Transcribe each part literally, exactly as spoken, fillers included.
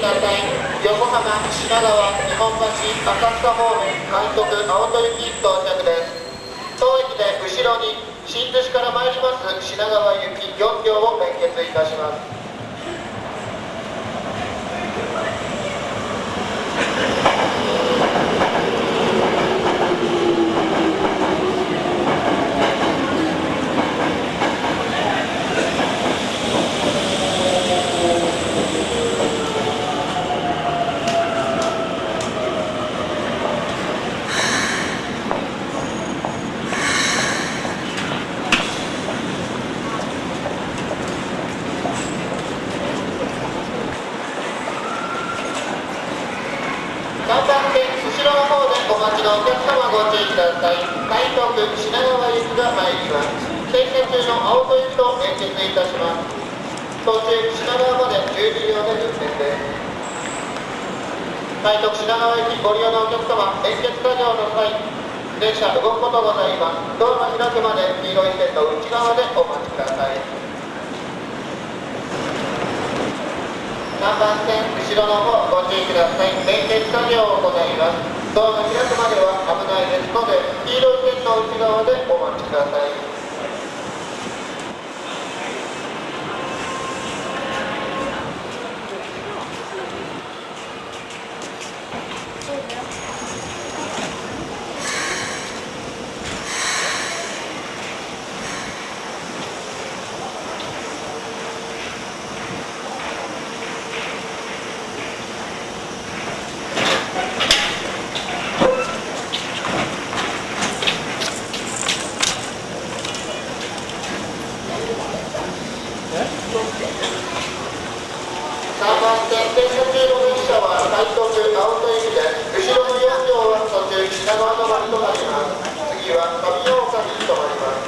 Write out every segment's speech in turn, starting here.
ださい。横浜、品川、日本橋、浅草方面、快速、青戸行き到着です。当駅で後ろに新津市から参ります品川行きよん両を連結いたします。さんばん線後ろの方でお待ちのお客様ご注意ください。快速品川行きが参ります。停車中の青戸行きと連結いたします。途中品川までじゅうに両で運転です。快速品川行きご利用のお客様、連結作業の際電車動くことございます。ドアが開くまで黄色い線の内側でお待ちください。さんばん線後ろの方ご注意ください。連結作業を行います。ドアが開くまでは危ないですので黄色い線の内側でお待ちください。さんばん線停車中の電車は快速青戸行きです。後ろのよん両は途中品川止まりとなります。次は上大岡に止まります。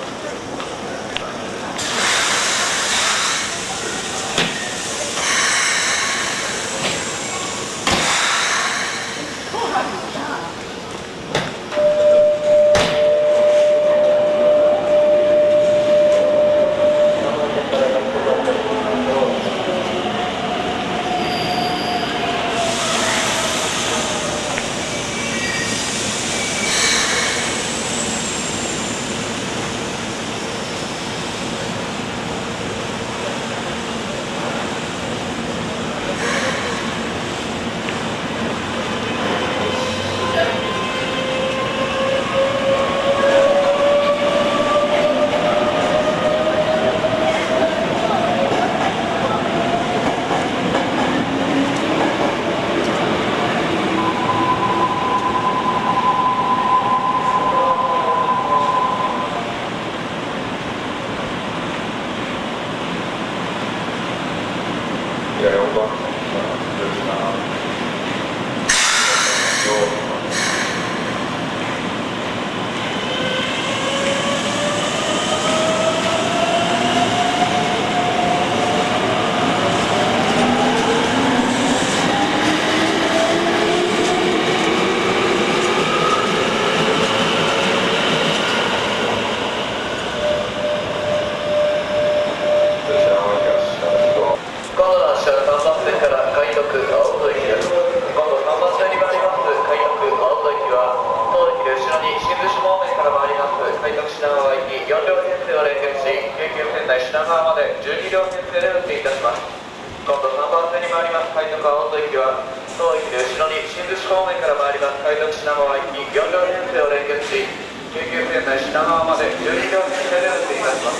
品川までじゅうに両編成で運転いたします。今度さんばん線に参ります快速青戸行きは当駅で後ろに新津市方面から参ります快速品川行きよん両編成を連結し京急線内品川までじゅうに両編成で運転いたします。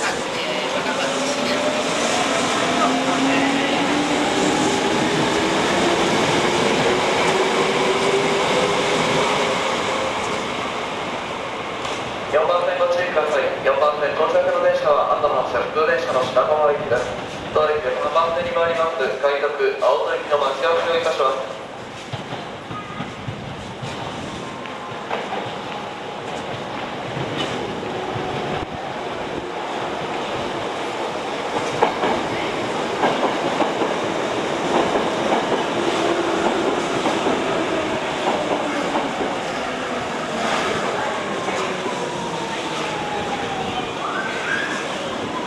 よんばん線ご注意ください。よんばん線到着の電車は後の発車普通電車の品川行きです。当駅でさんばん線に参ります快速青戸行きの待ち合わせをいたします。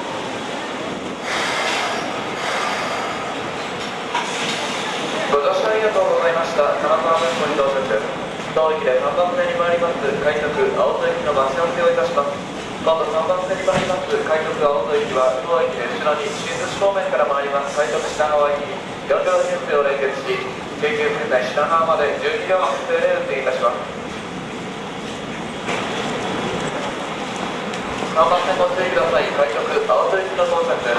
ご乗車りがとうございました。金沢文庫に到着。当駅でさんばん線に参ります快速青戸駅の待ち合わせをいたします。今度さんばん線に参ります快速青戸駅は当駅で後ろに新寿司方面から参ります快速品川行きよん両編成を連結し、京急線内品川までじゅうに両編成で運転いたします。さんばん線ご注意ください。快速青戸駅の到着です。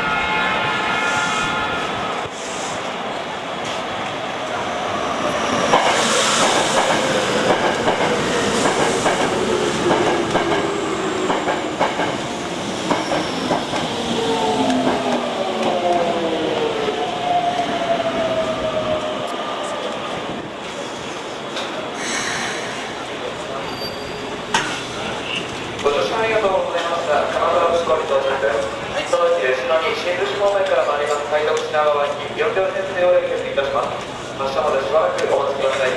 ご乗車ありがとうございました。金沢文庫に到着です。当駅で後ろに新寿司方面から参ります快速品川行きよん両編成を連結いたします。発車までしばらくお待ちください。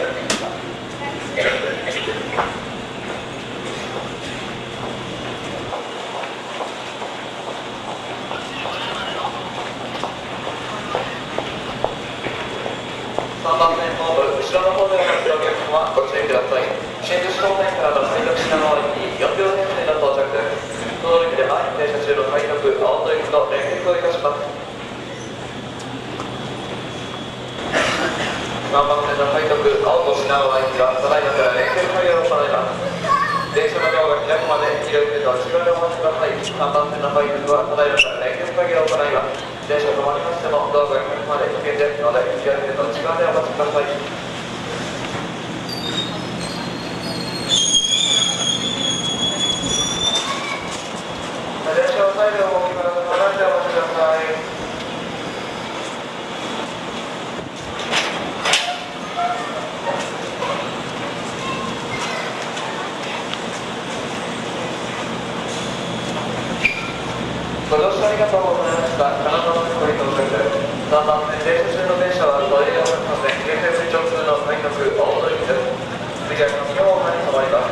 さんばん線ホーム、後ろの方でお待ちのお客様はご注意ください。新寿司方面からの快速品川行きよん両編成の到着です。この駅で前に停車中の快速青戸駅と連結をいたします。さんばん線の快速青戸品川行きはただいまから連結作業を行います。電車のドアが開くまで医療線の内側でお待ちください。さんばん線の快速はただいまから連結作業を行います。電車止まりましてもドアが開くまで危険ですので医療線の内側でお待ちください。電車を再度動きますのでお待ちください。ご乗車ありがとうございました。金沢文庫に到着です。さんばん線停車中の電車は都営大阪線京成線直通の快速青戸駅です。次は上大岡に停まります。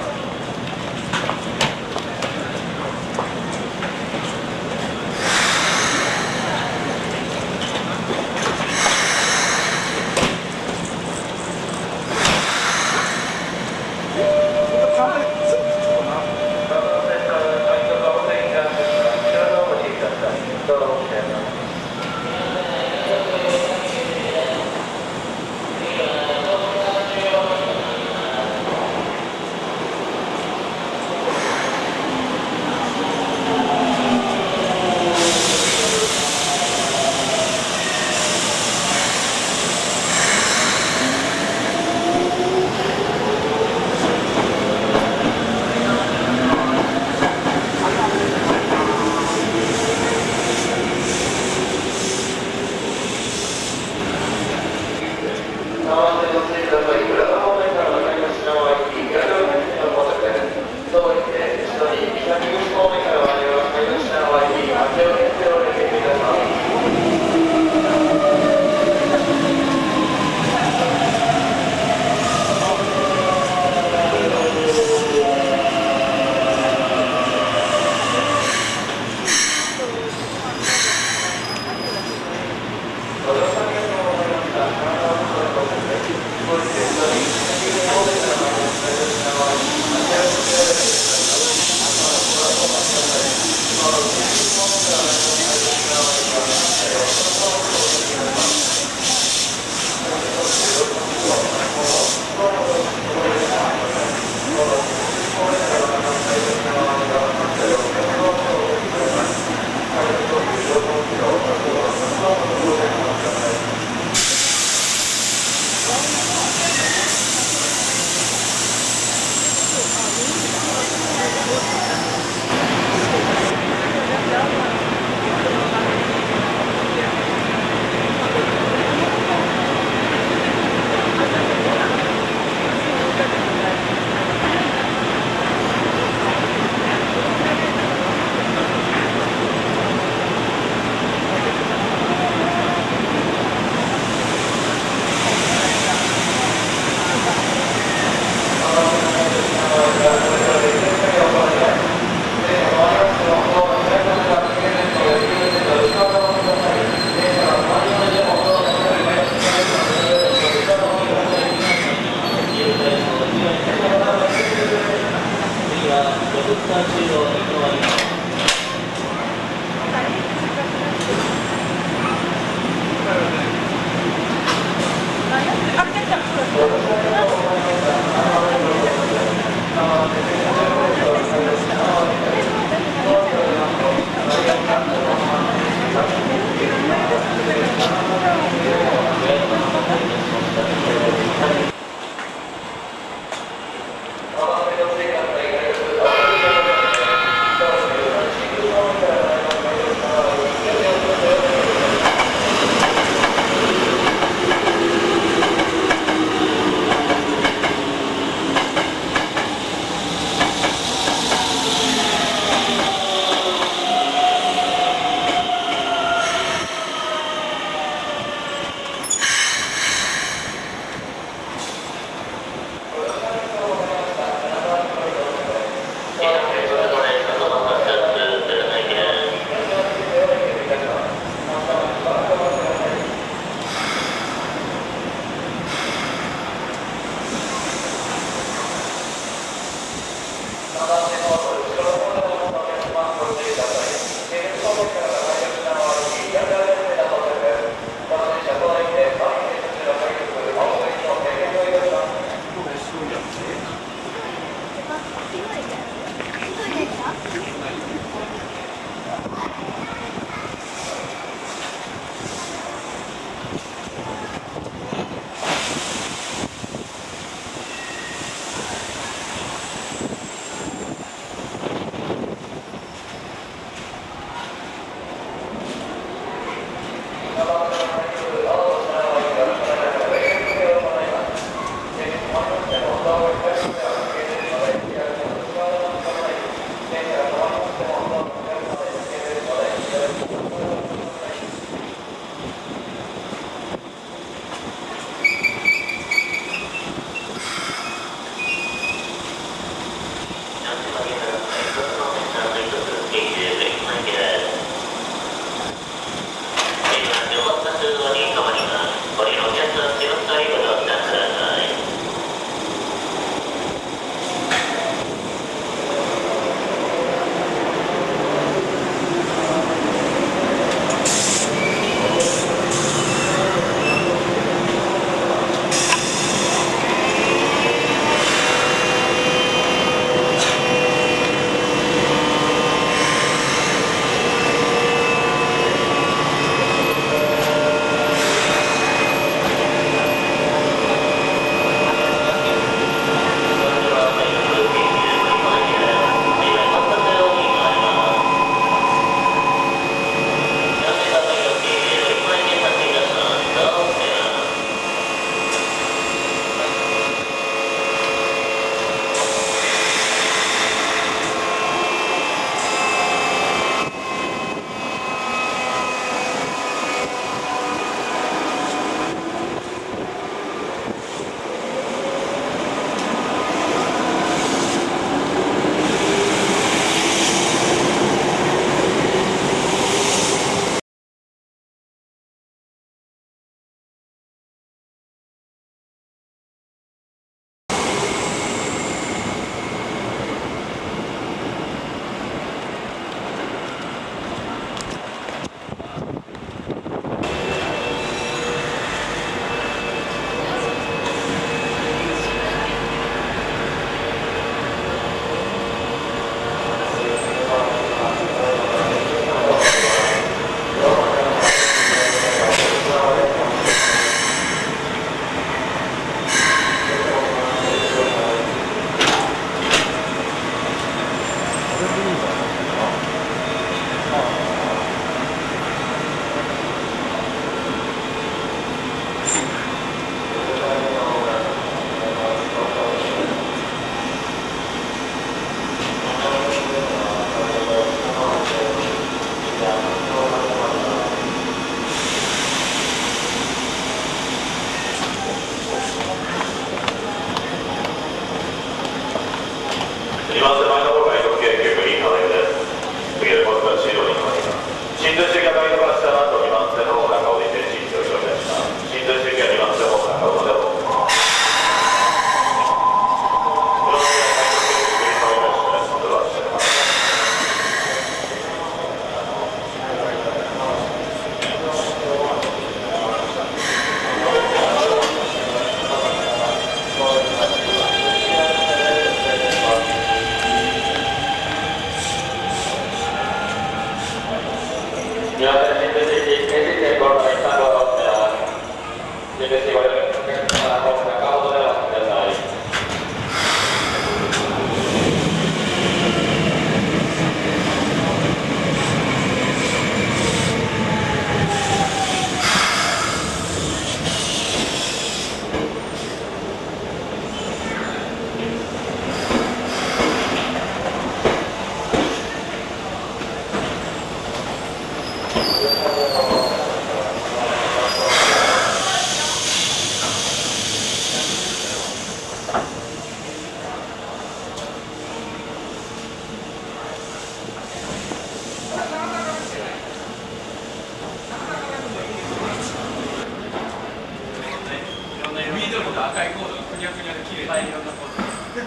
赤いコードがくにゃくにゃで綺麗な色んなコード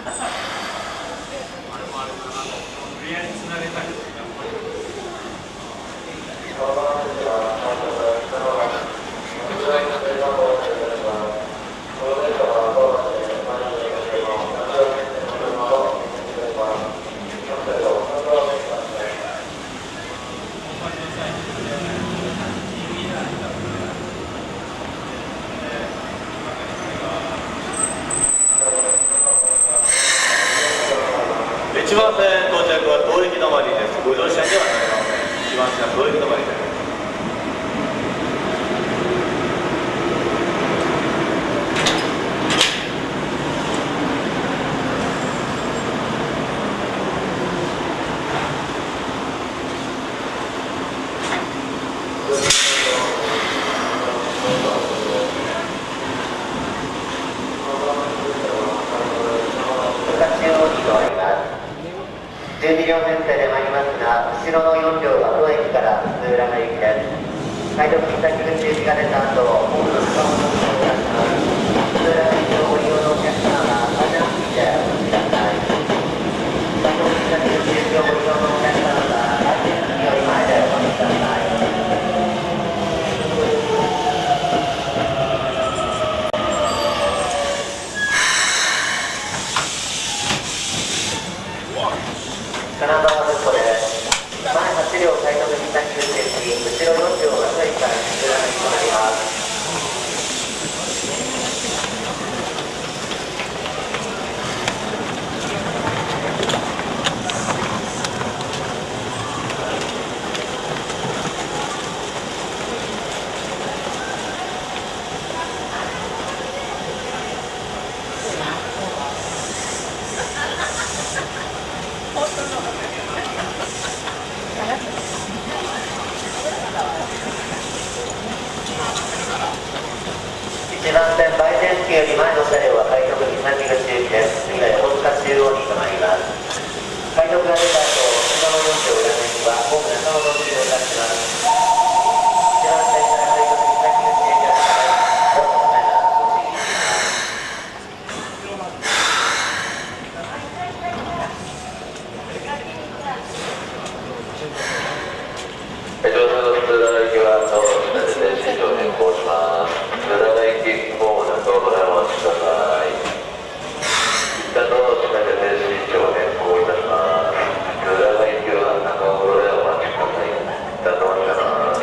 あれもあれもなんか無理やりつなげたりとかやっぱりいちばん線到着は当駅止まりです。ご乗車にはなりません。いちばん線は当駅止まりです。 じゅうに両編成で参りますが、後ろのよん両は当駅から津浦賀行きです。解読先口行きが出た後、ホームの下を乗ってお願いします。津浦賀行きをご利用のお客様は安全をついてお待ちください。解読先口行きをご利用のお客様は安全機より前でお待ちください。神奈川ブッコです。前はち両快速北九州駅、後ろよん両が当駅から津浦賀行きとなります。いちばん線売店付より前の車両は快速南口行きです。次は横須賀中央に停まります。快速が出た後、後ろのよん両裏面にはホーム中野の利用いたします。いちばん線から快速南口行きが出たどうぞお前らご注意ください。 上空の津浦賀行きは道路下で停止場変更します。津浦賀行きホームの道路でお待ちください。一旦道路下で停止場変更いたします。津浦賀行きは中幌でお待ちください。一旦止まります。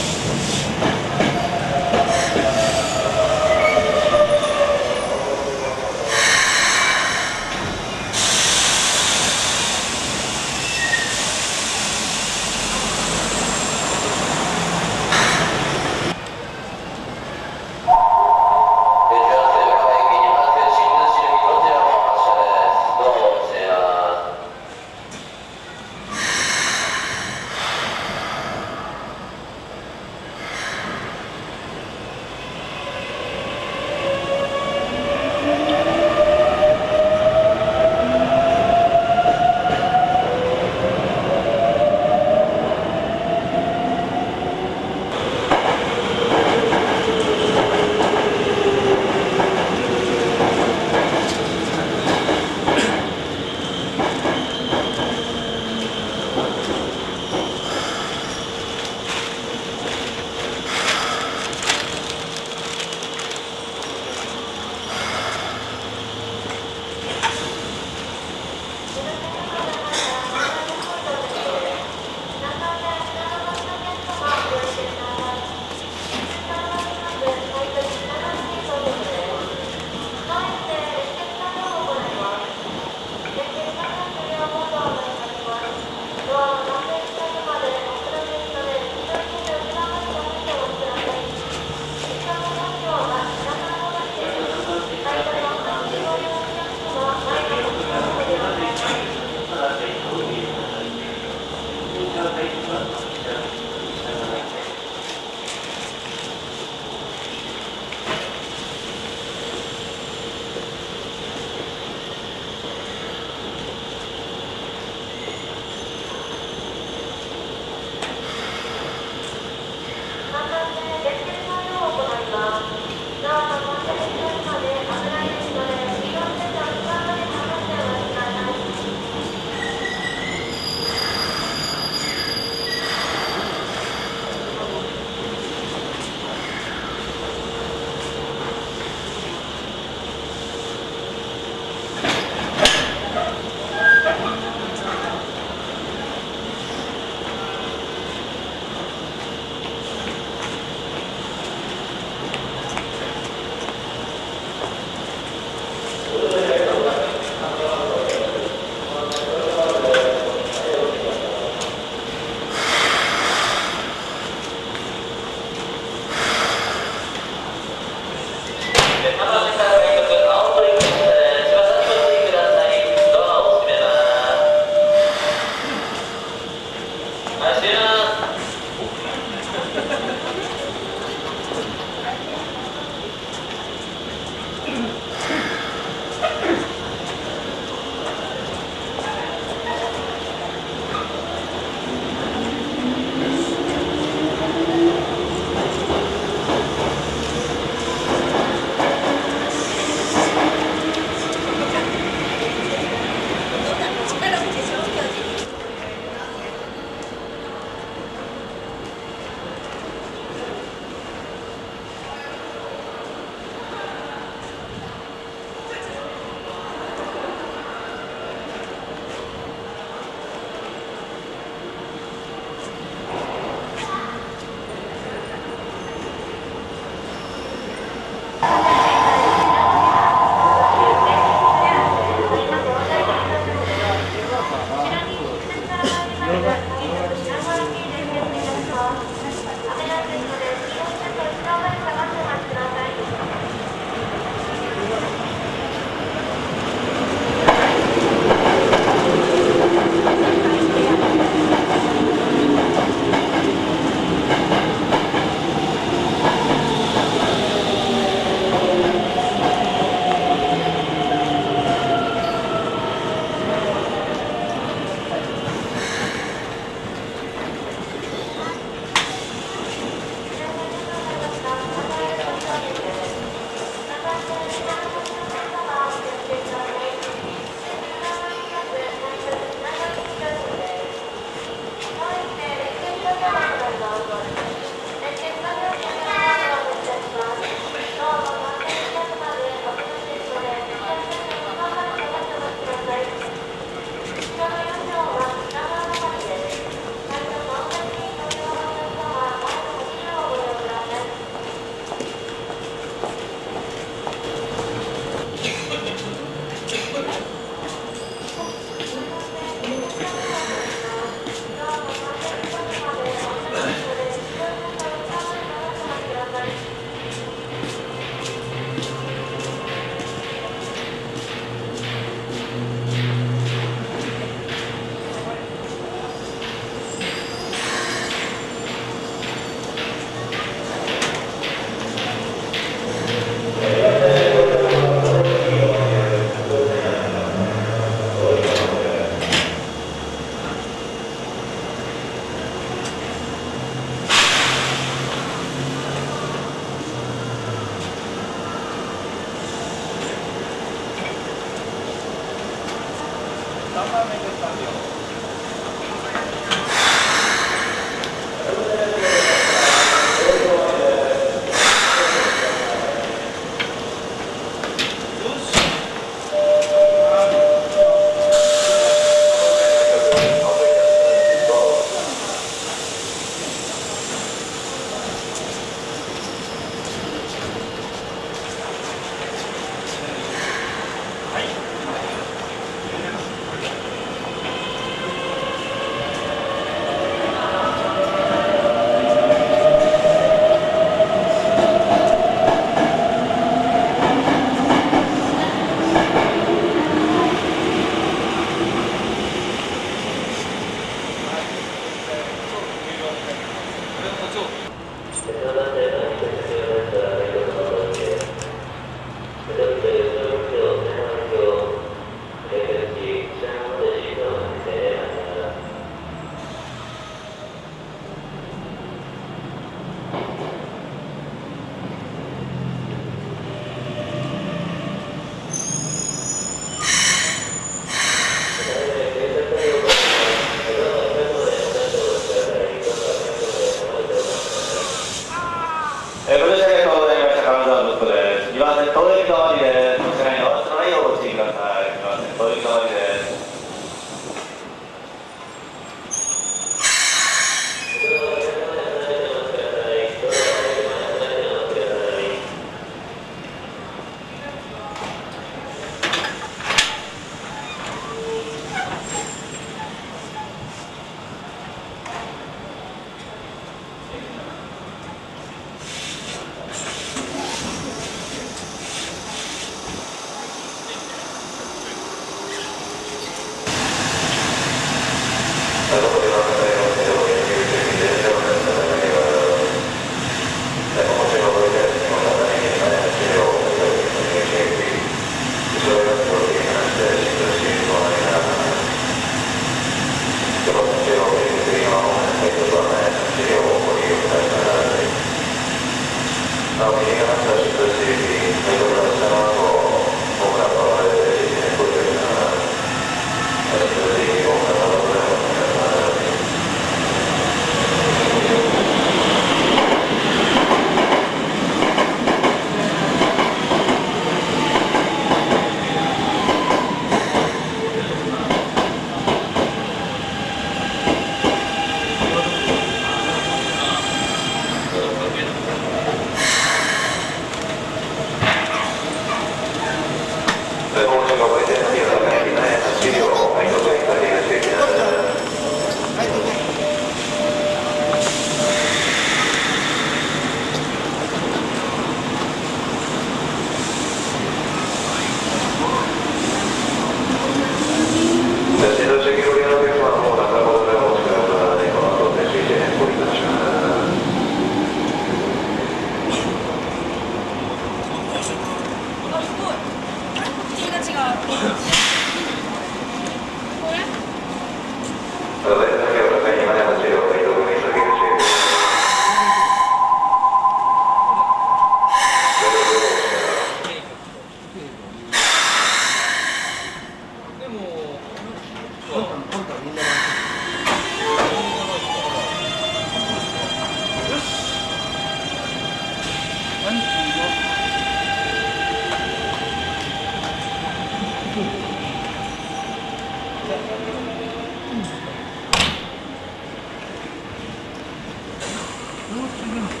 うん。